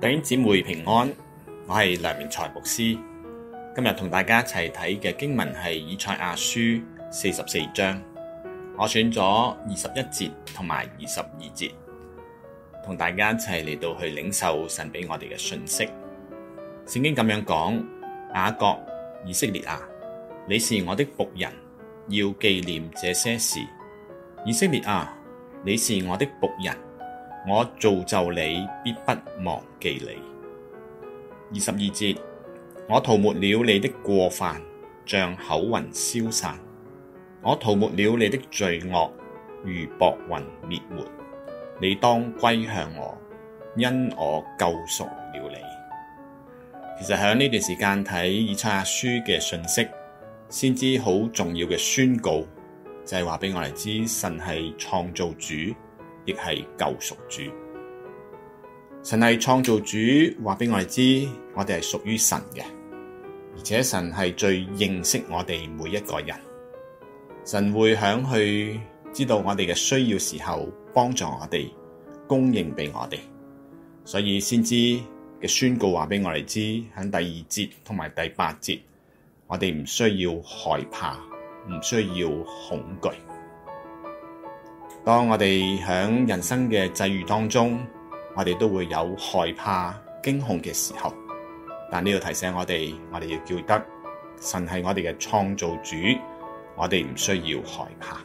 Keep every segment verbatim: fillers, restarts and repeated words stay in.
弟兄姊妹平安，我係梁明財牧師。今日同大家一齊睇嘅經文係以賽亞書四十四章，我選咗二十一節同埋二十二節，同大家一齊嚟到去領受神俾我哋嘅訊息。聖經咁樣講：雅各、以色列啊，你是我的僕人，要紀念這些事。以色列啊，你是我的僕人，我造就你，必不忘記你。二十二節，我塗抹了你的過犯，像口雲消散；我塗抹了你的罪惡，如薄雲滅沒。你當歸向我，因我救贖了你。其實喺呢段時間睇以賽亞書嘅信息，先知好重要嘅宣告，就係話俾我哋知神係創造主，亦係救贖主。神係創造主，話俾我哋知，我哋係屬於神嘅，而且神係最認識我哋每一個人。神會響去知道我哋嘅需要時候，幫助我哋，供應俾我哋。所以先知嘅宣告話俾我哋知，喺第二節同埋第八節，我哋唔需要害怕，唔需要恐懼。當我哋喺人生嘅際遇當中，我哋都會有害怕、驚恐嘅時候，但呢度提醒我哋，我哋要記得神係我哋嘅創造主，我哋唔需要害怕。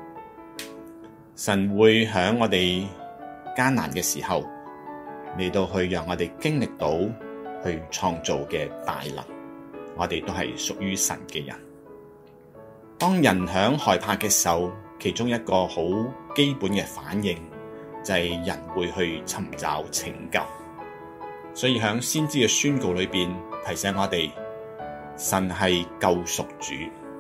神會喺我哋艱難嘅時候嚟到去讓我哋經歷到去創造嘅大能，我哋都係屬於神嘅人。當人喺害怕嘅時候，其中一個好基本嘅反應就係人會去尋找拯救。所以喺先知嘅宣告裏邊提醒我哋，神係救贖主。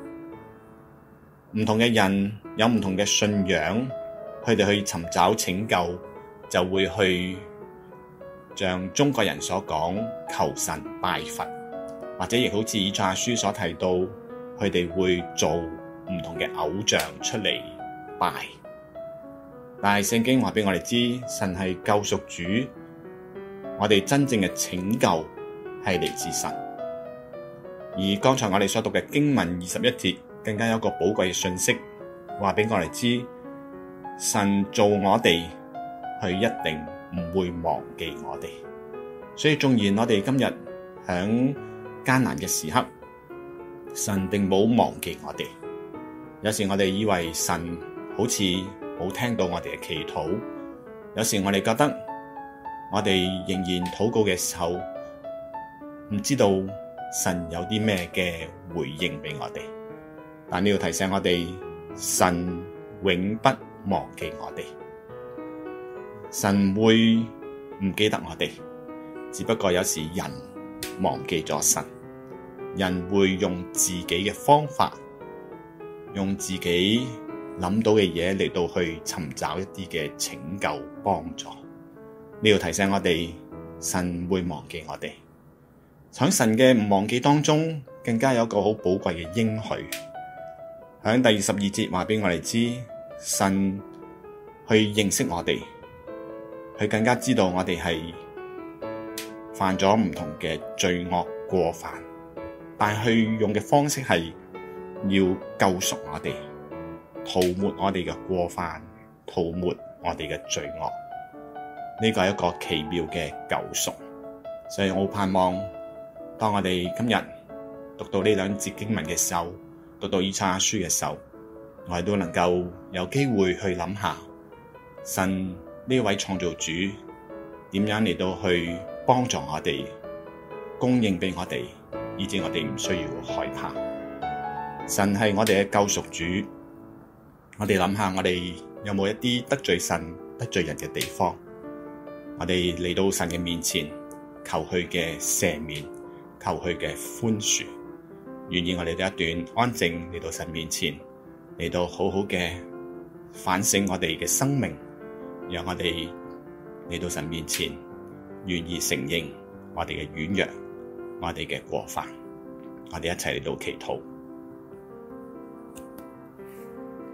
唔同嘅人有唔同嘅信仰，佢哋去尋找拯救，就會去像中國人所講求神拜佛，或者亦好似以賽亞書所提到，佢哋會做唔同嘅偶像出嚟拜。但係聖經話俾我哋知，神係救贖主，我哋真正嘅拯救係嚟自神。而剛才我哋所讀嘅經文二十一節，更加有一個寶貴嘅信息，話俾我哋知，神造我哋，佢一定唔會忘記我哋。所以縱然我哋今日響艱難嘅時刻，神定冇忘記我哋。有時我哋以為神好似冇聽到我哋嘅祈禱，有時我哋覺得我哋仍然禱告嘅時候，唔知道神有啲咩嘅回應俾我哋。但你要提醒我哋，神永不忘記我哋，神會唔記得我哋，只不過有時人忘記咗神，人會用自己嘅方法，用自己諗到嘅嘢嚟到去尋找一啲嘅拯救幫助。你要提醒我哋，神會忘記我哋。喺神嘅唔忘記當中，更加有一個好寶貴嘅應許。喺第二十二節話俾我哋知，神去認識我哋，佢更加知道我哋係犯咗唔同嘅罪惡過犯，但係佢用嘅方式係要救贖我哋，塗抹我哋嘅過犯，塗抹我哋嘅罪惡。呢個係一個奇妙嘅救贖。所以我盼望，當我哋今日讀到呢兩節經文嘅時候，讀到以賽亞書嘅時候，我哋都能夠有機會去諗下，神呢位創造主點樣嚟到去幫助我哋，供應俾我哋，以致我哋唔需要害怕。神係我哋嘅救贖主，我哋諗下，我哋有冇一啲得罪神、得罪人嘅地方？我哋嚟到神嘅面前，求佢嘅赦免，求佢嘅寬恕，願意我哋都一段安靜嚟到神面前，嚟到好好嘅反省我哋嘅生命，讓我哋嚟到神面前，願意承認我哋嘅軟弱，我哋嘅過犯，我哋一齊嚟到祈禱。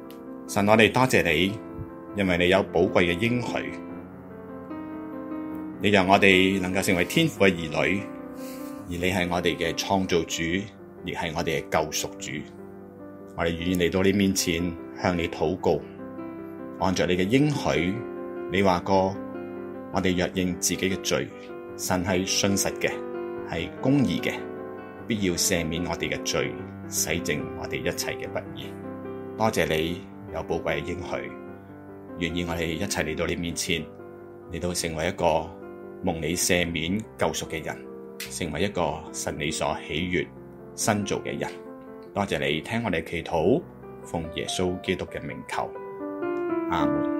神，我哋多謝你，因為你有寶貴嘅應許， 你讓我哋能夠成為天父嘅兒女，而你係我哋嘅創造主，亦係我哋嘅救贖主。我哋願意嚟到你面前向你禱告，按着你嘅應許，你話過我哋若認自己嘅罪，神係信實嘅，係公義嘅，必要赦免我哋嘅罪，洗淨我哋一切嘅不義。多謝你有寶貴嘅應許，願意我哋一齊嚟到你面前，嚟到成為一個蒙你赦免救贖嘅人，成為一個神你所喜悅新造嘅人。多謝你聽我哋祈禱，奉耶穌基督嘅名求，阿門。